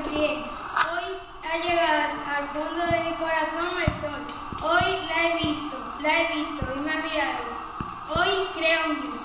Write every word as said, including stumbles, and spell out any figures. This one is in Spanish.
sonríe. Hoy ha llegado al fondo de mi corazón el sol. Hoy la he visto, la he visto y me ha mirado. Hoy creo en Dios.